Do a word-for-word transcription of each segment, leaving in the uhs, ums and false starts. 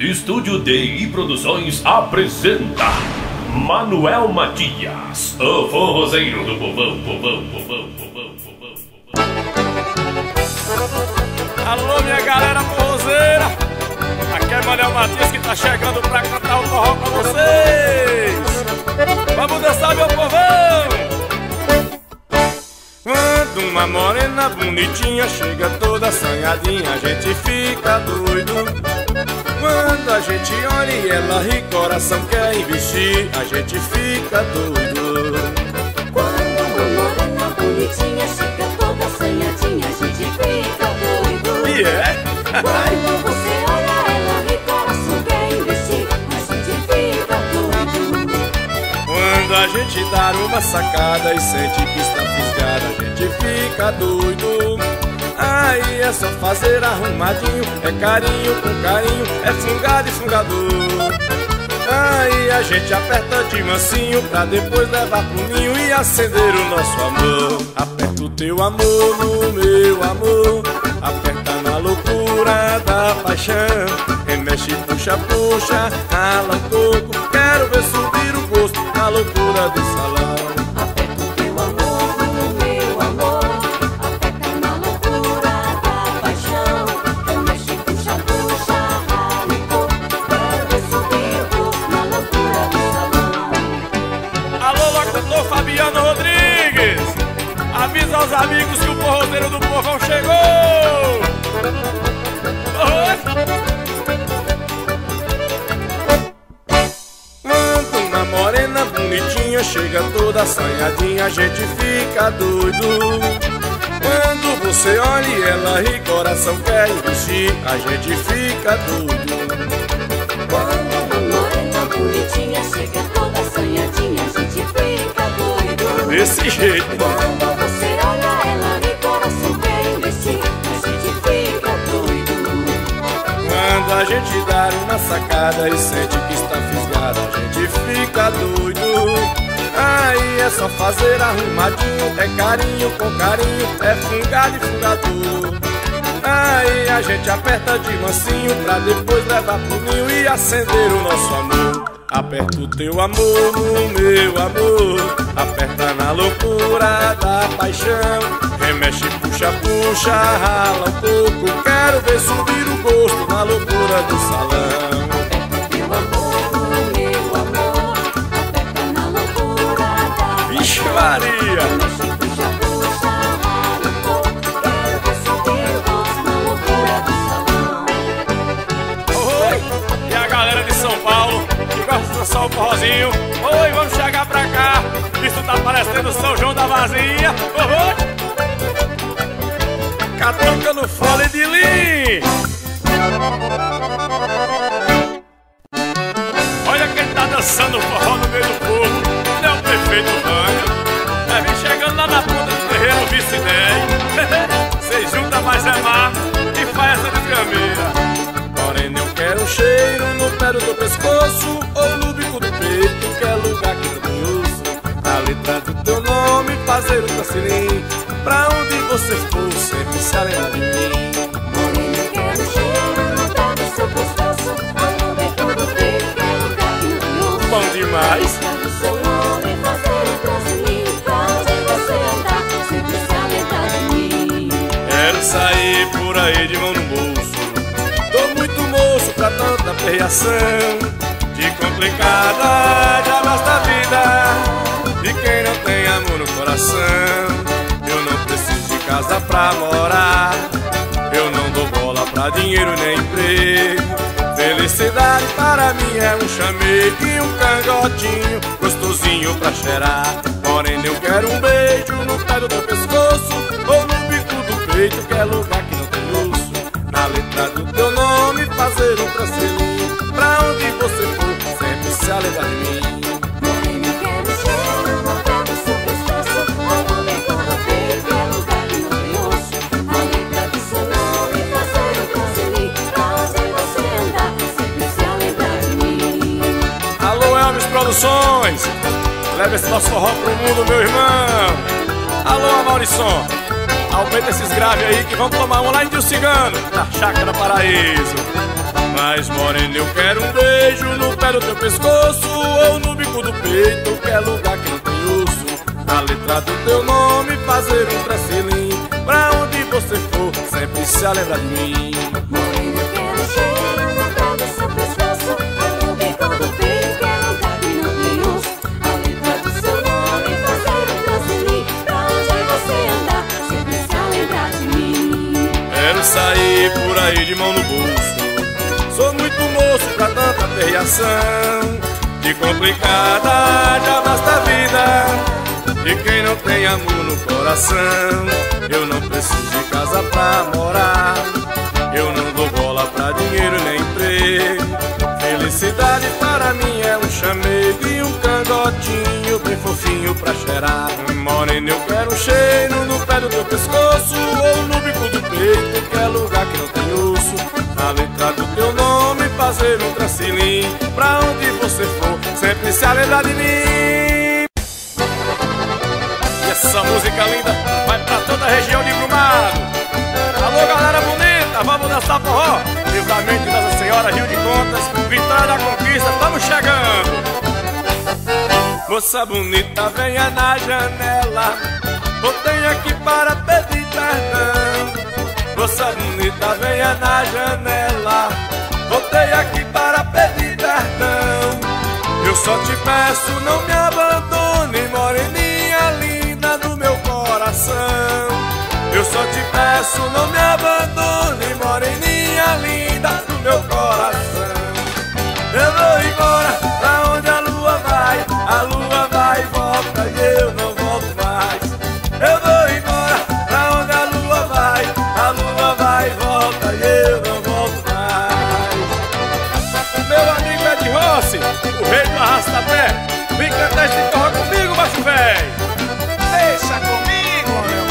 Estúdio D I Produções apresenta Manuel Matias, o forrozeiro do povão, povão, povão, povão, povão, povão. Alô, minha galera forrozeira, aqui é Manuel Matias que tá chegando pra cantar o forró pra vocês. Vamos dançar, meu povão! Quando uma morena bonitinha chega toda assanhadinha, a gente fica doido. Quando a gente olha e ela ri, coração quer investir, a gente fica doido. Quando uma morena bonitinha chega toda assanhadinha, a gente fica doido. E é? Quando você olha ela ri, coração quer investir, a gente fica doido. Quando a gente dá uma sacada e sente que está fisgada, a gente fica doido. Aí é só fazer arrumadinho, é carinho com carinho, é fungado e fungador. Aí a gente aperta de mansinho pra depois levar pro ninho e acender o nosso amor. Aperta o teu amor no meu amor, aperta na loucura da paixão. Remexe, puxa, puxa, rala um pouco, quero ver subir o gosto na loucura do salão. Aperta o teu amor no meu amor, aperta na loucura da paixão. Remexe, puxa, puxa, rala um pouco, quero ver subir o gosto na loucura do salão. Alô, locutor Fabiano Rodrigues, avisa aos amigos que o forrozeiro do povão chegou. Oi. Quando uma morena bonitinha chega toda assanhadinha, a gente fica doido. Quando você olha e ela ri, coração quer investir, a gente fica doido. Quando uma morena bonitinha chega toda assanhadinha, a gente fica doido. Desse jeito. Quando você olha ela ri, coração quer investir, a gente fica doido. Quando a gente dá uma sacada e sente que está fisgada, a gente fica doido. Aí é só fazer arrumadinho, é carinho com carinho, é fungado e fungador. Aí a gente aperta de mansinho pra depois levar pro ninho e acender o nosso amor. Aperta o teu amor no meu amor, aperta na loucura da paixão. Remexe, puxa, puxa, rala um pouco, quero ver subir o gosto na loucura do salão. Aperta teu amor no meu amor, aperta na loucura da Vixe paixão. Maria! Remexe, puxa, puxa, rala um pouco, quero ver subir o gosto na loucura do salão. Oi! E a galera de São Paulo que gosta de dançar o forrozinho, oi, vamos chegar pra cá. Isso tá parecendo São João da Vazinha. Oi! Catuca no fole de lim. Olha quem tá dançando forró no meio do povo, é o prefeito Vânia. Vai vir chegando lá na ponta do terreiro, vice-dez. Cês junta mais é mar e faz essa desgrameira. Porém eu quero um cheiro no pé do teu pescoço ou no bico do peito, que é lugar que não tem osso. A letra do teu nome fazer o cancelim, pra onde você for sempre se lembra de mim. Morena, eu quero cheiro no pé do seu pescoço, ou no bico do peito, que é lugar que não tem osso. Bom demais. Quero seu nome fazer o transilinho, pra onde você andar sempre se lembrar de mim. Quero sair por aí de mão no bolso, tô muito moço pra tanta perreação. De complicada já basta a vida, de quem não tem amor no coração. Eu não preciso de casa pra morar, eu não dou bola pra dinheiro nem emprego. Felicidade para mim é um chamego e um cangotinho gostosinho pra cheirar. Porém eu quero um beijo no pé do teu pescoço ou no bico do peito, que é lugar que não tem osso. Na letra do teu nome fazer um trancelinho, pra onde você for sempre se lembrar de mim. Morena, eu quero cheiro no pé do seu pescoço, ou no bico do peito, que é lugar que não tem osso. A letra do seu nome fazer um transilinho, pra onde você andar sempre se lembrar de mim. Alô Elvis Produções, leva esse nosso forró pro mundo, meu irmão. Alô Maurição, aumenta esses graves aí que vamos tomar um lá em Dio Cigano, na Chácara Paraíso. mais, morena, eu quero um beijo no pé do teu pescoço ou no bico do peito, que é lugar que não tem osso. Na letra do teu nome fazer um tracinho, pra onde você for, sempre se lembra de mim. Morena, eu quero cheiro no pé do seu pescoço ou no bico do peito, que é lugar que não tem osso. A letra do seu nome fazer um tracinho, pra onde você andar, sempre se lembrar de mim. Quero sair por aí de mão no bolso, sou muito moço pra tanta perreação. De complicada já basta a vida, de quem não tem amor no coração. Eu não preciso de casa pra morar, eu não dou bola pra dinheiro nem emprego. Felicidade para mim é um chamego e um cangotinho bem fofinho pra cheirar. Morena, eu quero um cheiro no pé do teu pescoço ou no bico do peito, que é lugar que não tem osso. Na letra do teu nome fazer um tracinho, pra onde você for, sempre se lembrar de mim. E essa música linda vai pra toda a região de Brumado. Alô, galera bonita, vamos dançar forró. Livramento de Nossa Senhora, Rio de Contas, Vitória da Conquista, estamos chegando. Moça bonita, venha na janela, botei aqui para pedir perdão. Moça bonita, venha na janela, botei aqui para pedir perdão. Eu só te peço, não me abandone, moreninha linda do meu coração. Eu só te peço, não me abandone, moreninha linda do meu coração. Eu vou embora pra onde a lua vai, a lua vai e volta e eu não volto mais. Eu vou embora pra onde a lua vai, a lua vai e volta e eu não volto mais. Meu amigo Ed Rossi, o rei do arrasta-pé, vem cantar esse forró comigo, macho véi. Deixa comigo, meu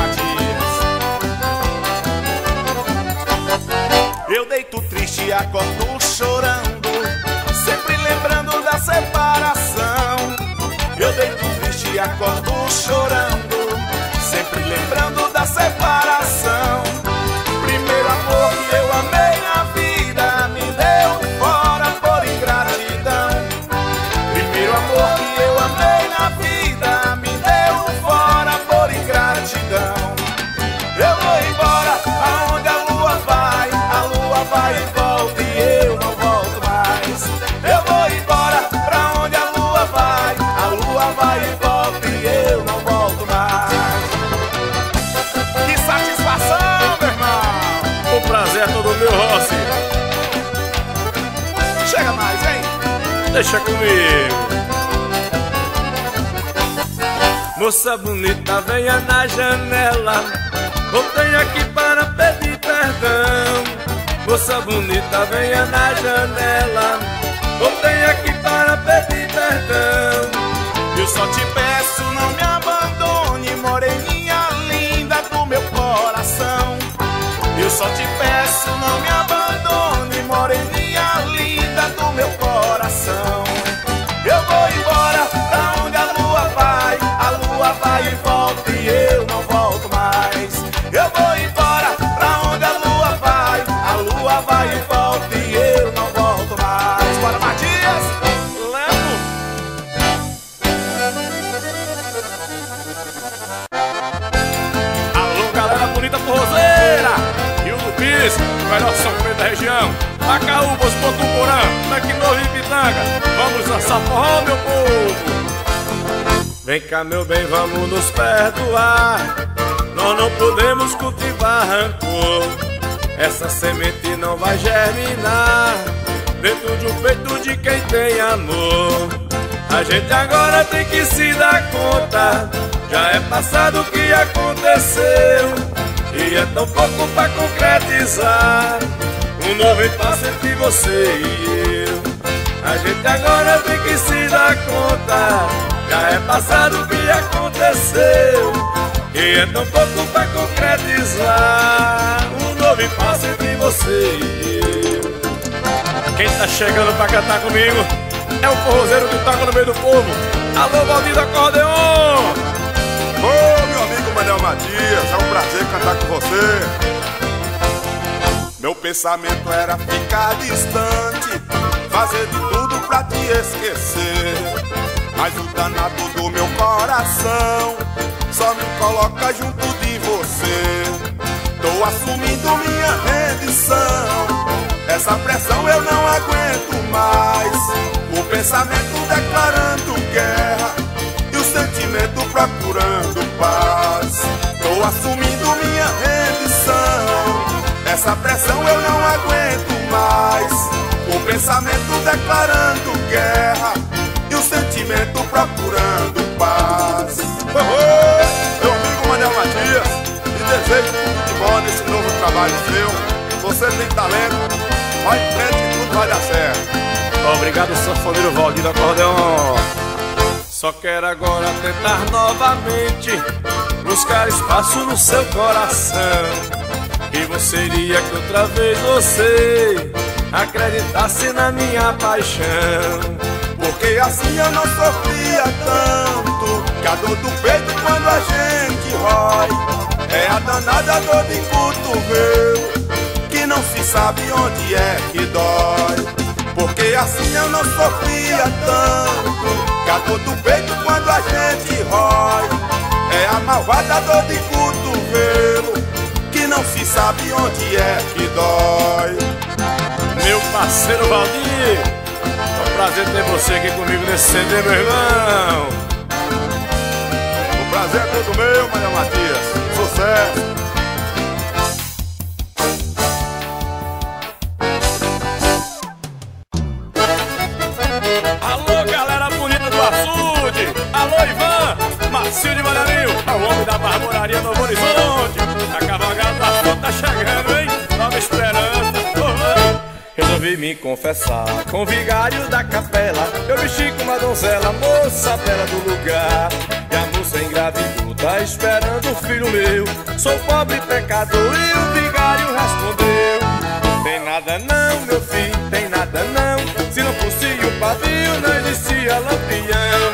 Matias. Eu deito triste e acordo chorando, sempre lembrando da separação. Eu deito triste e acordo chorando, sempre lembrando da separação. Primeiro amor que eu amei na vida me deu fora por ingratidão. Primeiro amor que eu amei na vida me deu fora por ingratidão. Eu vou embora aonde a lua vai, a lua vai e volta e eu não volto mais. Eu vou embora pra onde a lua vai, a lua vai e volta e eu não volto mais. Que satisfação, meu irmão! O prazer é todo meu, Rossi. Chega mais, hein? Deixa comigo. Moça bonita, venha na janela, voltei aqui para pedir perdão. Moça bonita, venha na janela, voltei aqui para pedir perdão. Eu só te peço, não me abandone, moreninha linda do meu coração. Eu só te peço, não me abandone, moreninha linda do meu coração. Eu vou embora pra onde a lua vai, a lua vai e volta e eu não volto mais. Eu vou embora pra onde a lua vai, a lua vai e volta e eu não volto mais. Bora, Matias! Levo. Alô, galera bonita forrozeira, Rio do Pis, o melhor São Pedro da região. Macaúbas, Potuporã, Tanque Novo e Pitanga, vamos dançar forró, meu povo. Vem cá, meu bem, vamos nos perdoar, nós não podemos cultivar rancor. Essa semente não vai germinar dentro de um peito de quem tem amor. A gente agora tem que se dar conta, já é passado o que aconteceu, e é tão pouco pra concretizar um novo impasse entre você e eu. A gente agora tem que se dar conta, já é passado o que aconteceu, e é tão pouco pra concretizar um novo impasse entre você e eu. Quem tá chegando pra cantar comigo é o forrozeiro que toca no meio do povo. Alô, Valdir do Acordeon! Ô, meu amigo Manel Matias, é um prazer cantar com você. Meu pensamento era ficar distante, fazer de tudo pra te esquecer. Mas o danado do meu coração só me coloca junto de você. Tô assumindo minha rendição, essa pressão eu não aguento mais. O pensamento declarando guerra e o sentimento procurando paz. Tô assumindo minha rendição, essa pressão eu não aguento mais. O pensamento declarando guerra e o sentimento procurando paz. Oh, oh, meu amigo Manuel Matias, te desejo tudo de bom nesse novo trabalho seu. Você tem talento, vai em frente e tudo vai dar certo. Obrigado, sanfoneiro Valdir do acordeão. Só quero agora tentar novamente buscar espaço no seu coração. E você iria que outra vez você acreditasse na minha paixão. Porque assim eu não sofria tanto, que a dor do peito quando a gente rói é a danada dor de cotovelo, que não se sabe onde é que dói. Porque assim eu não sofria tanto, que a dor do peito quando a gente rói é a malvada dor de cotovelo, que não se sabe onde é que dói. Meu parceiro Valdir, é um prazer ter você aqui comigo nesse C D, meu irmão. O prazer é todo meu, Manuel Matias. Sucesso! Alô, galera bonita do açude. Alô, Ivan, Marcinho de Malharinho, é o homem da barboraria Novo Horizonte. A cavalgada da fruta tá chegando, hein? Nova esperança. Resolvi me confessar com o vigário da capela. Eu mexi com uma donzela, moça bela do lugar. E a moça engravidou, tá esperando um filho meu. Sou pobre pecador e o vigário respondeu: tem nada não, meu filho, tem nada não. Se não fosse o pavio, não existia lampião.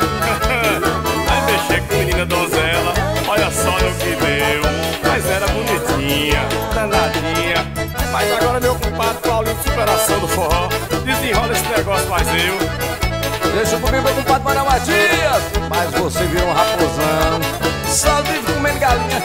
Vai mexer com menina donzela, olha só no que deu. Mas era bonitinha, danadinha. Mas agora meu compadre Paulinho de superação do forró desenrola esse negócio, mas eu Deixa comigo, meu compadre Manuel Matias. Mas você virou um raposão, só vive comendo galinha.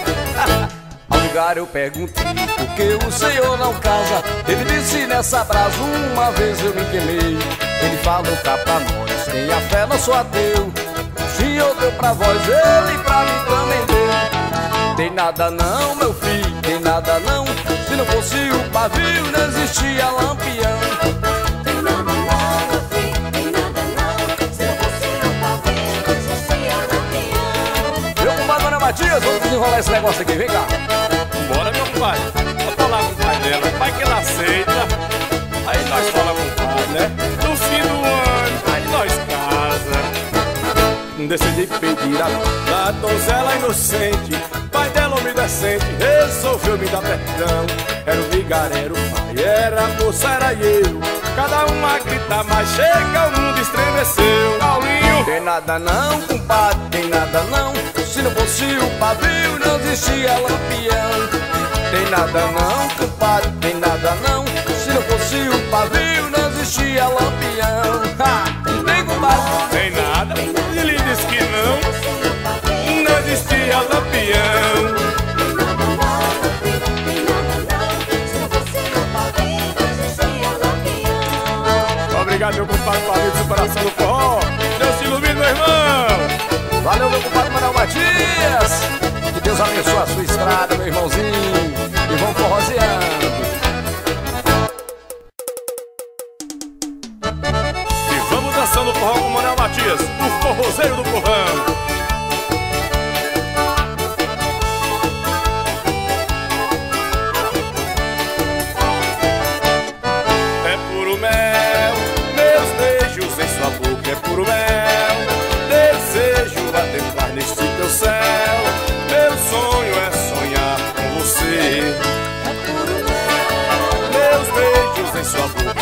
Ao lugar eu perguntei por que o senhor não casa. Ele disse: nessa brasa uma vez eu me queimei. Ele falou cá pra nós: quem a fé não sou ateu. O senhor deu pra vós, ele pra mim também deu. Tem nada não, meu filho, tem nada não. Se não fosse o pavio, não existia lampião. Tem nada não, meu filho, tem nada não. Se não fosse o pavio, não existia lampião. Meu compadre Manuel Matias, vamos desenrolar esse negócio aqui, vem cá. bora, meu compadre. Vou falar com o pai dela, vai que ela aceita. Aí nós falamos com o pai, né? No fim do ano, aí nós casa. Decidi pedir a da donzela inocente. Pai dela, homem decente, resolveu me dar perdão. Era o vigário, era o pai, era a moça, era eu. Cada um a gritar, mas chega, o mundo estremeceu. Paulinho, tem nada não, compadre, tem nada não. Se não fosse o pavio, não existia lampião. Tem nada não, compadre, tem nada não. Se não fosse o pavio, não existia lampião. Ha! Tem, compadre? tem nada, ele disse que não. Não existia lampião. Obrigado, meu compadre Paulinho de superação do forró. Deus te ilumine, meu irmão. Valeu, meu compadre Manuel Matias. Que Deus abençoe a sua estrada, meu irmãozinho. E vamos forroseando. E vamos dançando forró com o Manuel Matias, o forrozeiro do forrão. É puro mel, meus beijos em sua boca. É puro mel, desejo a templar neste teu céu. Meu sonho é sonhar com você. Meus beijos em sua boca.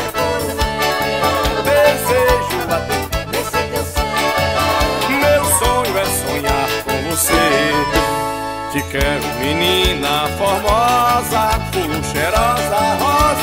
Desejo a templar neste teu céu. Meu sonho é sonhar com você. Te quero, menina formosa, fulo cheirosa, rosa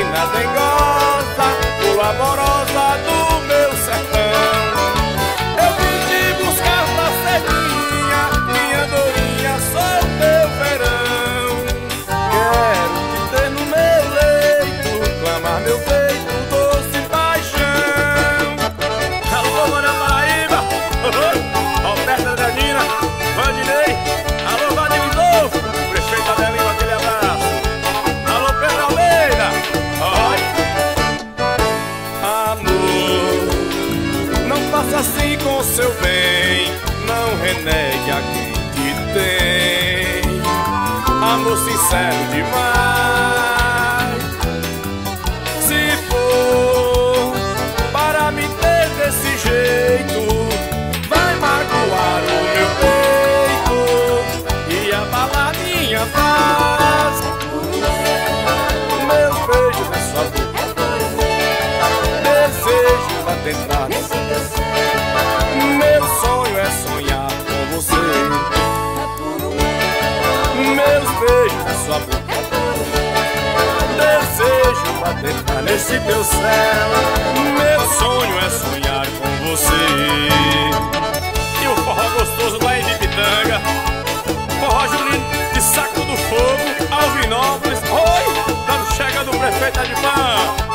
menina dengosa, flor amorosa do meu sertão. Eu vim te buscar pra ceguinha, minha dorinha, sou teu verão. Quero te ter no meu leito, clamar meu peito, doce paixão. Alô, Mora Paraíba, Roberta Andradina, Vandinei, alô, Vadir de novo, prefeita Adelino, aquele abraço. Alô, Pedro Almeida, oi. Amor, não faça assim com seu bem, não renegue a quem te tem. Amor sincero demais. Se for para me ter desse jeito, vai magoar o meu peito e abalar minha paz. Meus beijos na sua boca, desejo adentrar. Meu sonho é sonhar com você. Meus beijos na sua boca, desejo adentrar nesse teu céu. Meu sonho é sonhar com você. E o forró gostoso lá em Pitanga, forró junino de Saco do Fogo, Alvinópolis. Oi, dando chega do prefeito de Pão.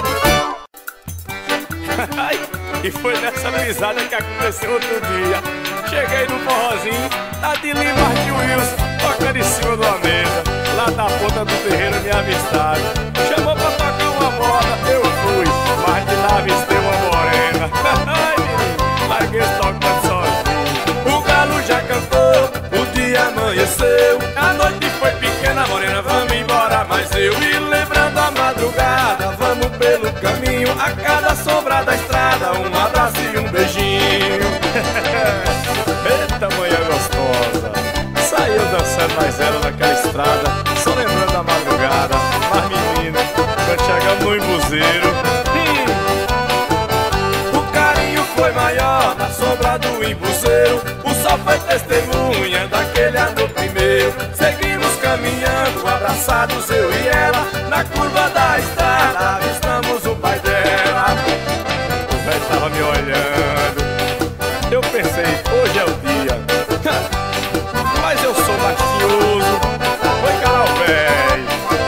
E foi nessa brisada que aconteceu outro dia. Cheguei no forrozinho, tá de Lima de Wilson, tocando em cima de uma mesa. Lá da ponta do terreiro me avistaram. Chamou pra tocar uma moda, eu fui, mas de lá avistei uma morena. Ai, menino, larguei tocando sozinho. O galo já cantou, o dia amanheceu. A noite foi pequena, morena, vamos embora. Mas eu me lembrando a madrugada, vamos pelo caminho, a cada sombra da estrada, um abraço e um beijinho. Eita, manhã gostosa, saiu dançando mais ela naquela estrada, só lembrando da madrugada. Mas menina, quando chegamos no embuzeiro, hum, o carinho foi maior na sombra do embuzeiro. O sol foi testemunha daquele ano primeiro. Seguimos caminhando, abraçados eu e ela, na curva da estrada avistamos o pai dela. O velho tava me olhando, eu pensei, hoje é o dia. Mas eu sou mastioso, foi canal velho.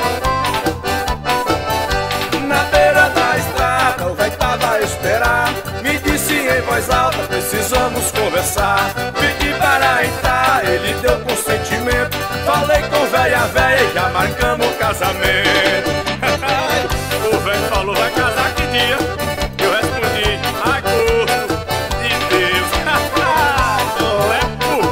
Na beira da estrada o velho tava a esperar, me disse em voz alta, precisamos conversar. Pedi para entrar, ele deu consentimento. Falei com velha velha e já marcamos o casamento. O velho falou, vai casar que dia? Eu respondi, agosto de Deus. Lepo.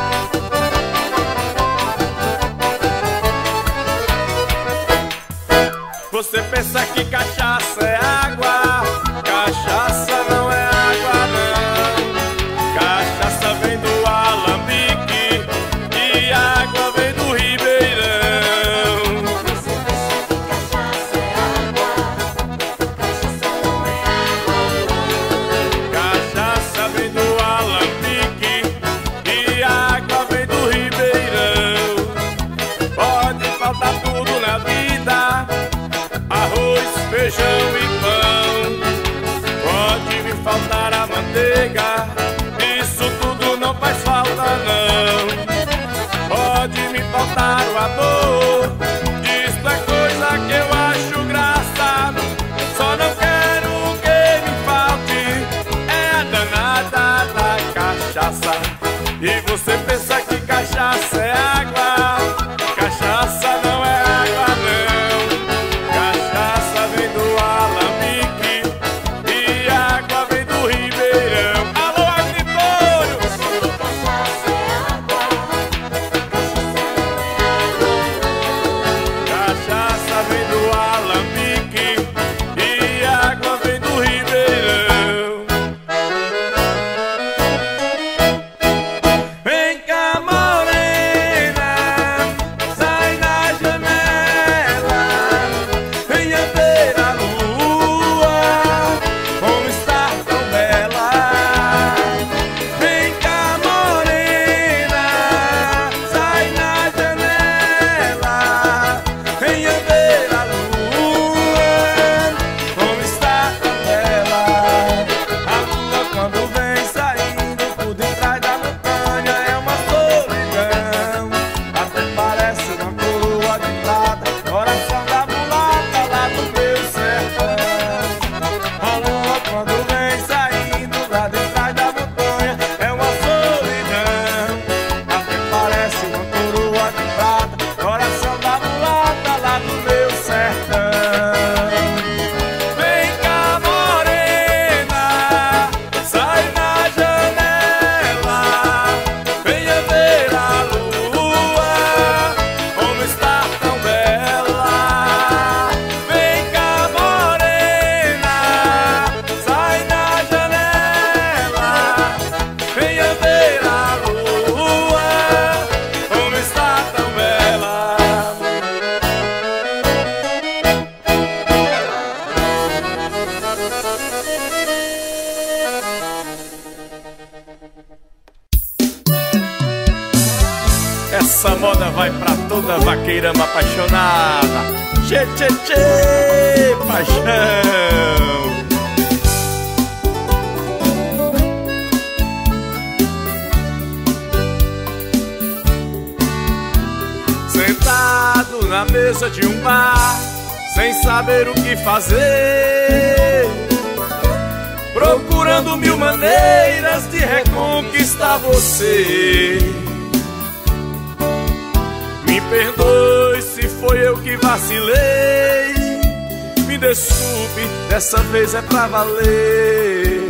Você pensa que cachaça é água? Cachaça não é água não. Cachaça vem do alambique e água vem do ribeirão. Você pensa que cachaça é água? Cachaça não é água não. Cachaça vem do alambique e água vem do ribeirão. Pode faltar tudo na vida, arroz, feijão e pão. Pode me faltar a manteiga, isso tudo não faz falta não. Pode me faltar o amor, isto é coisa que eu acho graça. Só não quero que me falte é a danada da cachaça. E você pensa que cachaça é água? Cachaça não é água não. Cachaça vem do ala moda vai pra toda vaqueirama apaixonada. Tchê, tchê, tchê, paixão. Sentado na mesa de um bar, sem saber o que fazer, procurando mil maneiras de reconquistar você. Me perdoe se foi eu que vacilei, me desculpe, dessa vez é pra valer.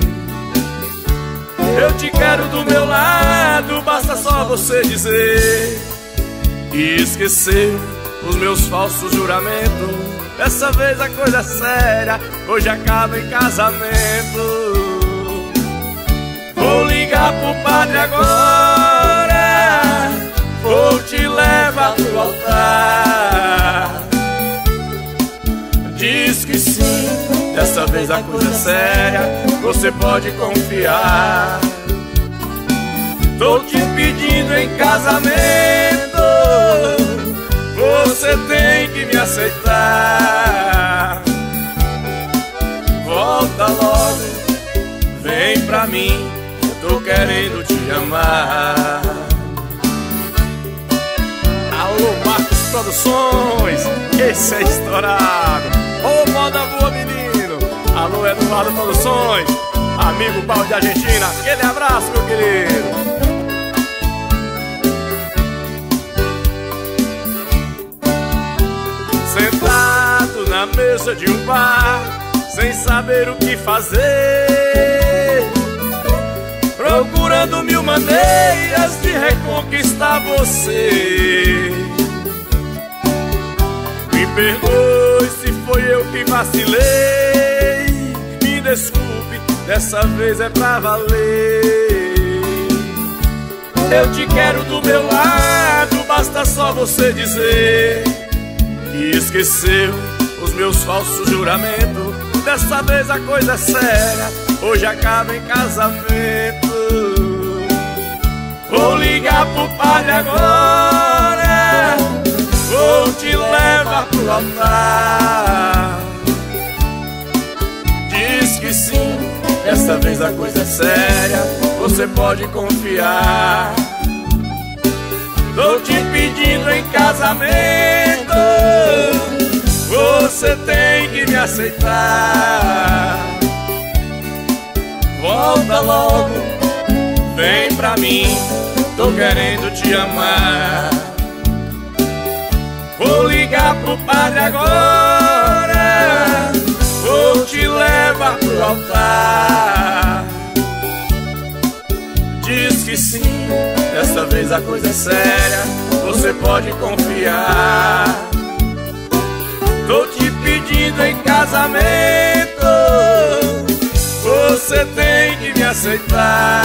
Eu te quero do meu lado, basta só você dizer. E esquecer os meus falsos juramentos, dessa vez a coisa é séria, hoje acaba em casamento. Vou ligar pro padre agora, vou te levar pro altar. Diz que sim, dessa vez a coisa é séria, você pode confiar. Tô te pedindo em casamento, você tem que me aceitar. Volta logo, vem pra mim, eu tô querendo te amar. Alô, Marcos Produções, esse é estourado. Ô, moda boa, menino. Alô, Eduardo Produções, amigo Paulo de Argentina, aquele abraço, meu querido. Sentado na mesa de um bar, sem saber o que fazer, procurando mil maneiras de reconquistar você. Me perdoe se foi eu que vacilei, me desculpe, dessa vez é pra valer. Eu te quero do meu lado, basta só você dizer. E esqueceu os meus falsos juramentos, dessa vez a coisa é séria, hoje acaba em casamento. Vou ligar pro padre agora, vou te levar pro altar. Diz que sim, dessa vez a coisa é séria, você pode confiar. Tô te pedindo em casamento, você tem que me aceitar. Volta logo, vem pra mim, tô querendo te amar. Vou ligar pro padre agora, vou te levar pro altar. Diz que sim, dessa vez a coisa é séria, você pode confiar. Tô te pedindo em casamento, você tem que me aceitar.